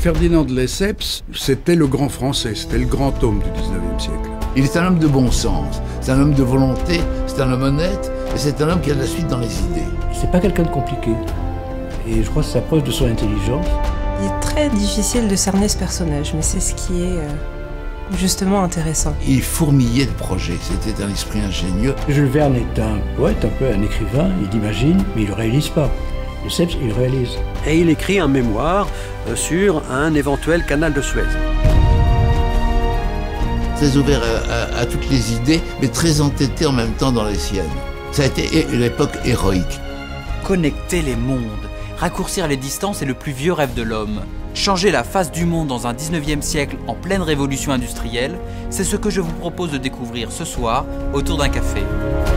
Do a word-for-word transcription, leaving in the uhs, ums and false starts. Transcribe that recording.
Ferdinand de Lesseps, c'était le grand français, c'était le grand homme du dix-neuvième siècle. Il est un homme de bon sens, c'est un homme de volonté, c'est un homme honnête, et c'est un homme qui a de la suite dans les idées. C'est pas quelqu'un de compliqué, et je crois que ça preuve de son intelligence. Il est très difficile de cerner ce personnage, mais c'est ce qui est euh, justement intéressant. Il fourmillait de projets, c'était un esprit ingénieux. Jules Verne est un poète, un peu un écrivain, il imagine, mais il ne réalise pas. Lesseps, il réalise. Et il écrit un mémoire sur un éventuel canal de Suez. Très ouvert à, à, à toutes les idées, mais très entêté en même temps dans les siennes. Ça a été une époque héroïque. Connecter les mondes, raccourcir les distances est le plus vieux rêve de l'homme. Changer la face du monde dans un dix-neuvième siècle en pleine révolution industrielle, c'est ce que je vous propose de découvrir ce soir autour d'un café.